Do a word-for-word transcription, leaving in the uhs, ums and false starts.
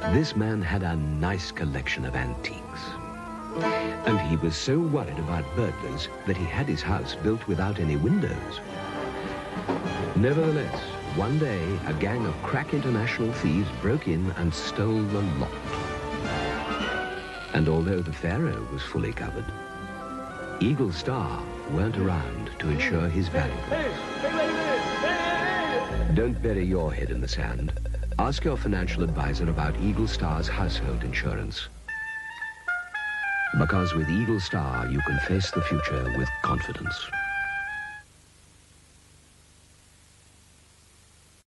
This man had a nice collection of antiques. And he was so worried about burglars that he had his house built without any windows. Nevertheless, one day, a gang of crack international thieves broke in and stole the lot. And although the Pharaoh was fully covered, Eagle Star weren't around to insure his valuables. Don't bury your head in the sand. Ask your financial advisor about Eagle Star's household insurance. Because with Eagle Star, you can face the future with confidence.